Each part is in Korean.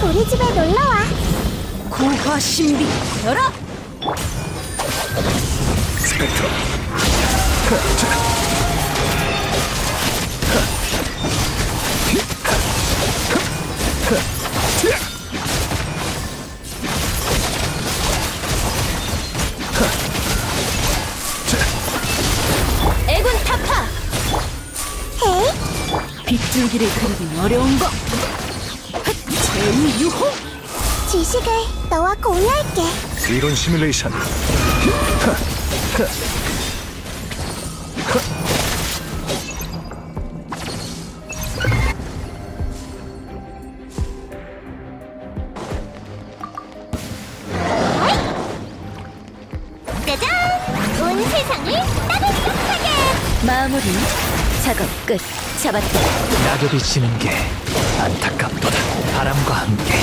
우리 집에 놀러와. 고화 신비 열어! 스펙트럼. 애군 타파! 헤이, 빗줄기를 그리긴 어려운 법! 제우유호! 지식을 너와 공유할게. 이론 시뮬레이션. 짜잔! 온 세상을 따뜻하게. 마무리 작업 끝. 잡았다. 낙엽이 지는 게 안타깝도다. 바람과 함께.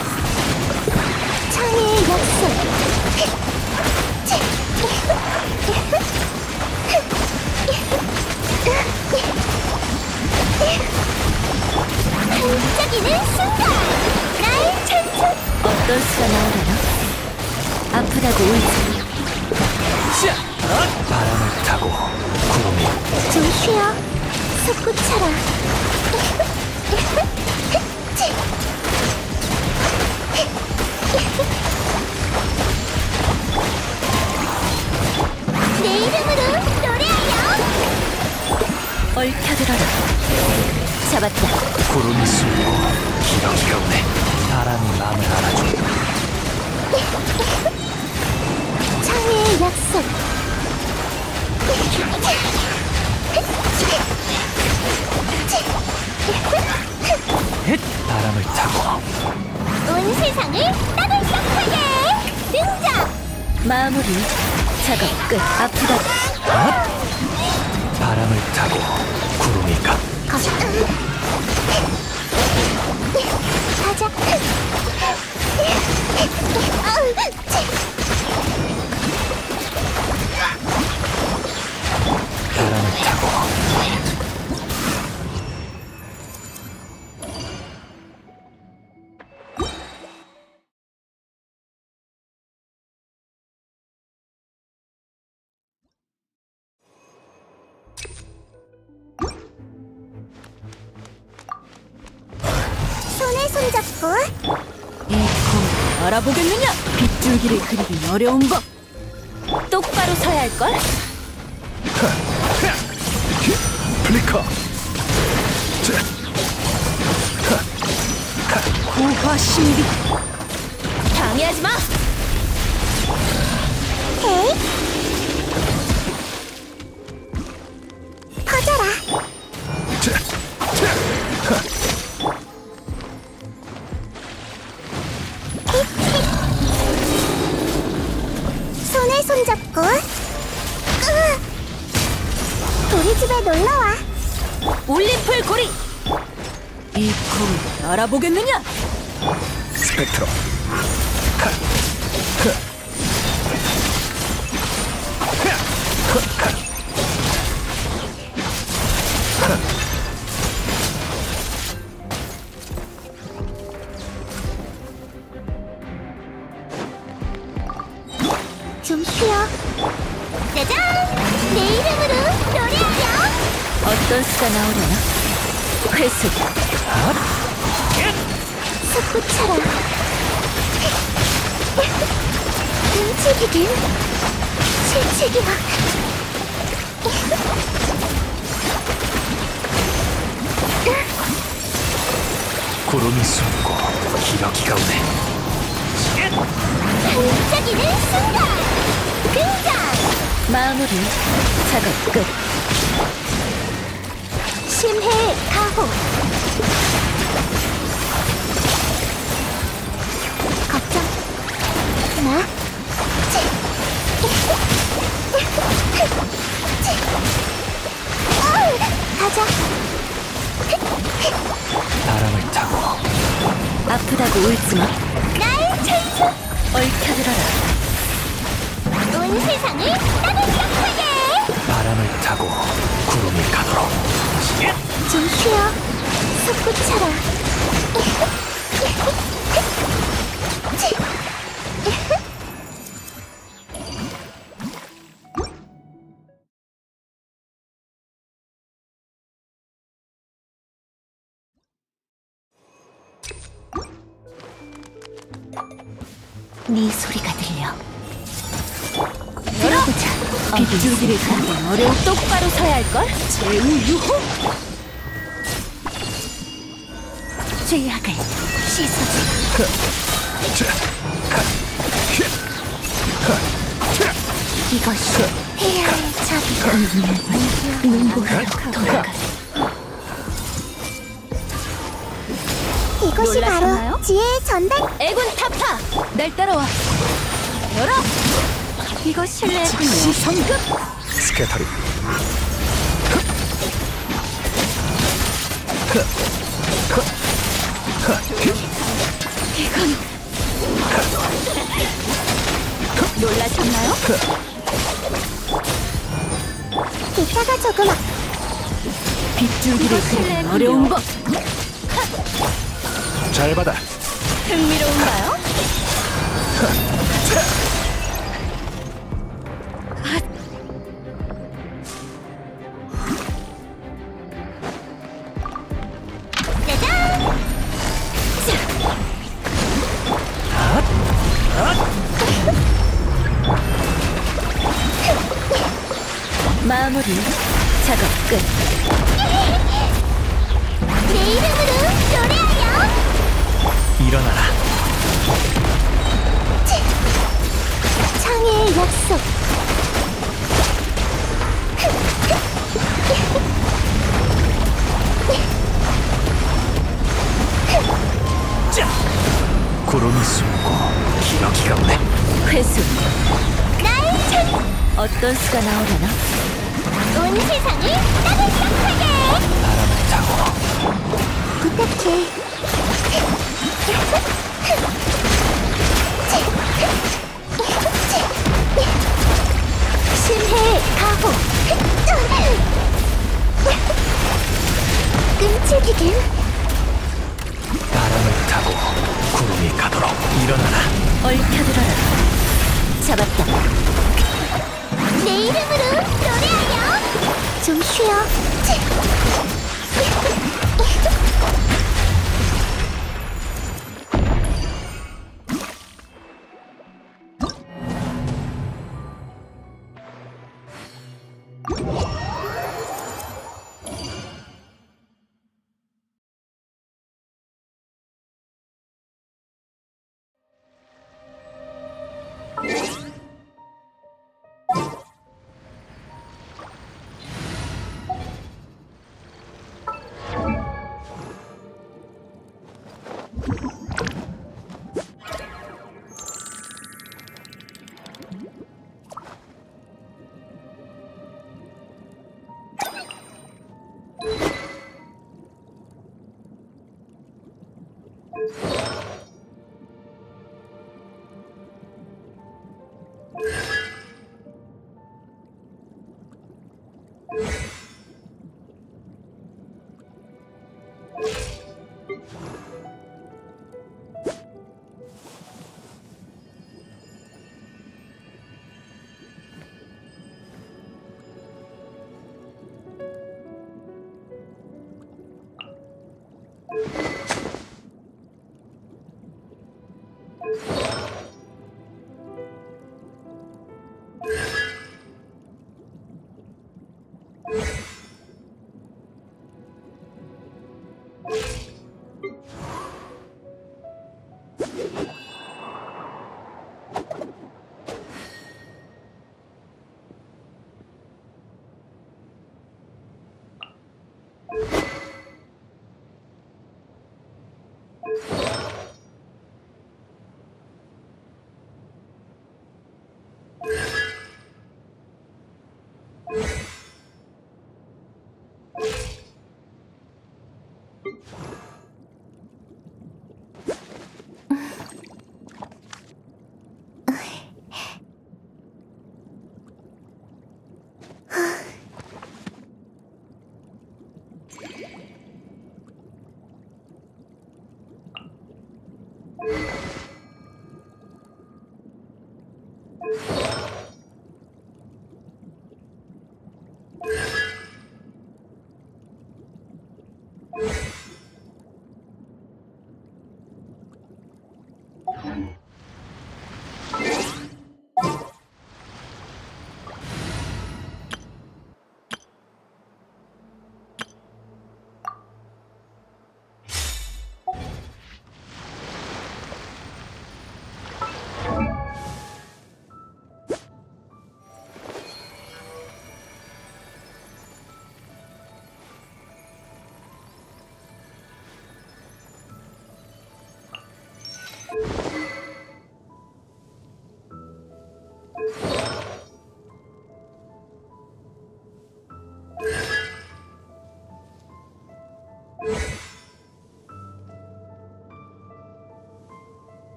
창의의 약속. 반짝이는 순간. 나의 찬송. 어떤 수가 나오려나? 아프다고 울지. 바람을 타고 구름이. 좀 쉬어. 솟구쳐라. 내 이름으로 노래하여. 얽혀들어라. 잡았다. 구름이 숨고 기러기가 오네. 바람이 마음을 알아줘. 창의의 약속. 바람을 타고 온 세상을 따뜻하게. 등장. 마무리 작업 끝. 아프다. 바람을 타고 구름이 가. 가자. 바람을 타고 손에 손잡고. 이 검을 알아보겠느냐? 빗줄기를 그리긴 어려운 법. 똑바로 서야 할걸? 플리커. 고화 신비. 방해하지 마. 헤이. 퍼져라. 손에 손잡고. 우리 집에 놀러와. 올림플 고리. 이 검을 알아보겠느냐? 스펙트럼. 좀 쉬어. 짜잔! 내 이름으로 노래하여. 어떤 수가 나오려나? 회수. 솟구쳐라. 움직이긴 실책이야. 구름이 숨고 기러기가 오네. 반짝이는 순간. 등장. 마무리 작업 끝. 심해 가호. 걱정 마. 가자. 바람을 타고 아프다고 울지 마. 나의 찬송. 얽혀들어라. 온 세상을 따뜻하게. 바람을 타고 구름이 가도록. 좀 쉬어. 솟구쳐라. 네 소리가 들려. 들어보자. 빗줄기를 가기 어려운 똑바로 서야 할걸? 제우유호! 죄악을 씻어주마. 이것이 해야 할 자비다. 눈보라로 돌아가. 이것이 놀라셨나요? 바로 지혜의 전달. 애군 타파! 날 따라와. 열어! 이거 실례군요. 성급! 스케터리. 이건 놀라셨나요? 이따가 조금 빗줄기를 그리기 어려운 법. 잘 받아. 흥미로운가요? 마무리. 작업 끝. 내 이름으로 노래하렴. 일어나라. 창의의 약속. 구름이 숨고 기러기가 오네. 회수. 날 찾. 어떤 수가 나오려나? 온 세상을 따뜻하게. 바람을 타고 부탁해. 신의 가호. 끔찍이긴. 바람을 타고 구름이 가도록 일어나라. 얽혀들어라. 잡았다. 내 이름으로 노래하렴. 좀 쉬어.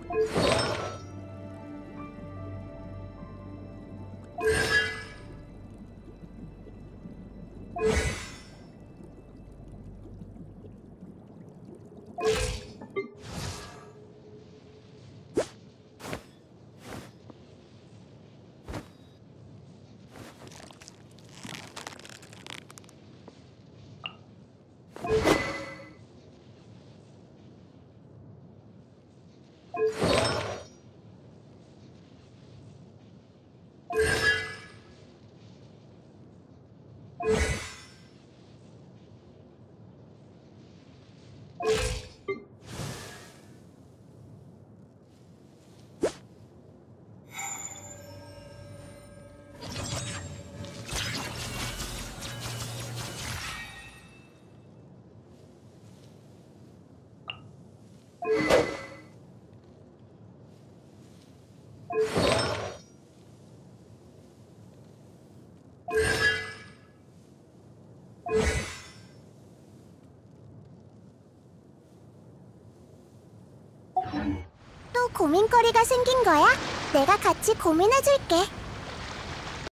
또 고민거리가 생긴 거야? 내가 같이 고민해줄게.